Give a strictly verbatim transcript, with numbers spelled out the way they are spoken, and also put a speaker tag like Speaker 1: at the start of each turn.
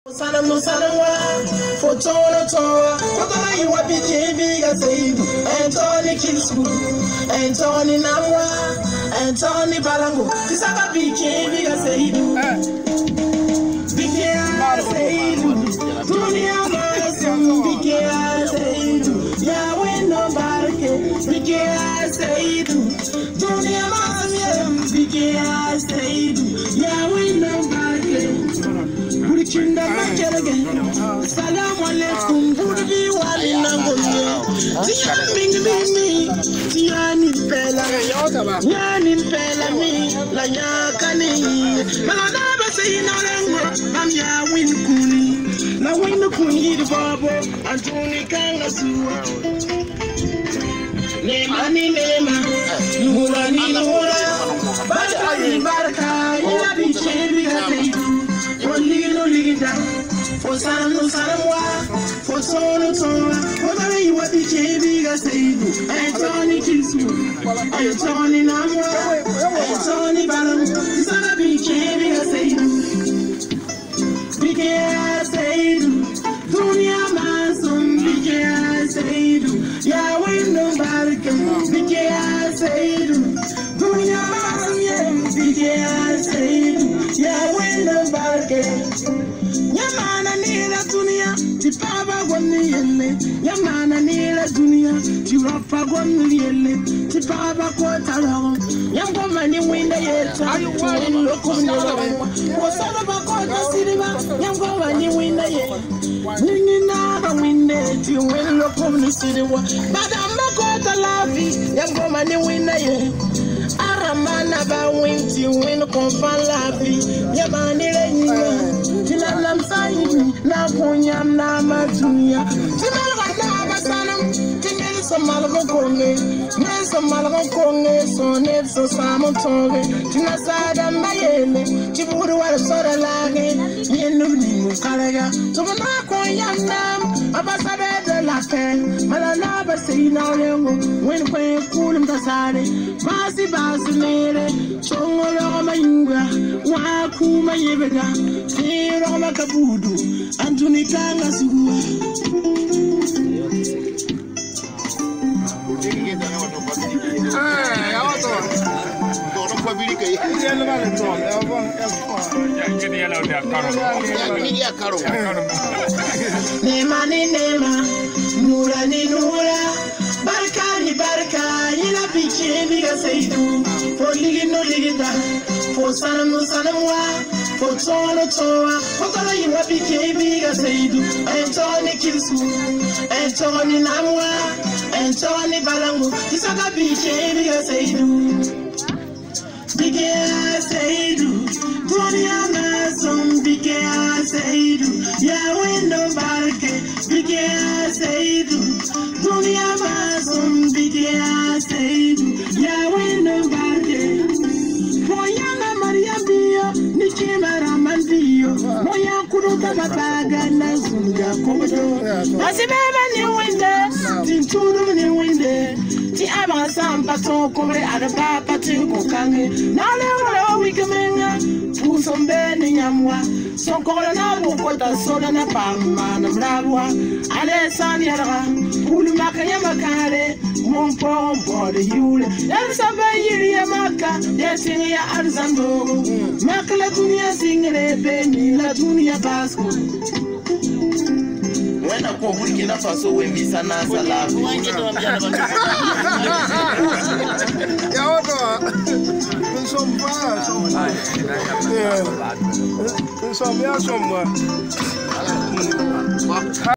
Speaker 1: Sana musana fotono toa kotala iwa biji ga seidu Anthony Kilsbu Anthony Namwa Anthony Balango tisaka biji ga seidu Bikia seidu dunia maso bikia seidu ya wendo barke bikia seidu dunia maso bikia seidu ya wendo barke Kinda makelege Salamu alaikum Burbi wali nangoye Tia ming ming mi Tia nimpela Nya nimpela mi La nyaka ni Malana basa inarengo Mam ya win kuni La win kuni di babo Antuni kanga suwa Nema ni nema Nura ni nura Baraka ni baraka Ina bichebi gazeidu Ligino ligida, for San Sanwa, for Sono Sora, for the what the J B got said, Anthony Kilsbu, Anthony Namwa, Anthony Balam, Sana B J B got said, Bigger said, Dunia Mansum, Bigger said, Yahweh no Barkan, Bigger said, Dunia Mansum, Bigger said, Yahweh no Barkan. Yamana nila dunia, tipaba gwani yele. Yamana nila dunia, tirapa gwani yele. Tipaba kwa talong. Yamgoma ni winda yeta, tuwin lokum nilong. Wasana bakota siriba, yamgoma ni winda ye. Ningi naba winde, tuwin lokum nisiriwa. Badamba kota lavi, yamgoma ni winda ye. Aramana ba winti win konfan lavi, yamani lenyina. Tina lamsayi na kunyam na matunya. Tina na basanam, tina so malgo konge, ne so malgo konge, so ne so samo tonge. Tina sada mayele, chiburu wala soda lage, yenu ni mukarega. Tumana kunyam nam, abasabe de la fe, malala basi na lengo, when kwe kulum tasare, basi basi mere, chongo lo mayunga, wa kuma yebega. Roma Kabudu, Antuni Kanga Sugu. Nema ni nema, nura ni nura, barka ni barka, yina bichi biga seidu, for ligi no ligida, for sanam sanamwa. For Tono Toa, Potala Iwa Biki Biga Seidu, Anthony Kilsbu, Anthony Namwa, Anthony Balango, Tisaka Biki Biga Seidu, Biki Seidu, Dunia Mason, Biki Seidu, Yahweh no Barke, Biki Seidu, Dunia Mason, Biki Seidu, Yahweh no Barke, Moyana Maria Bio, Nikimara Mandio, Moya Kuruta Baga, Nazunga Komodo, Nasibaba ni winde, Tinturu ni winde, Tiama Sampato, Kore Adaba, Patiko Kange, Nale Wikamenga, Pusombe Yamwa, Sokola Bokota Soda na Pama, Nabra, Alessandra, Ulumaka Yamakare, Monpo, Body Yule, Elsaba Yamaka, Yesing Arzando, Makala Dunia Singere, Benny, La Dunia Basco. When I go Burkina Faso, when we sana salavi. Yeah, some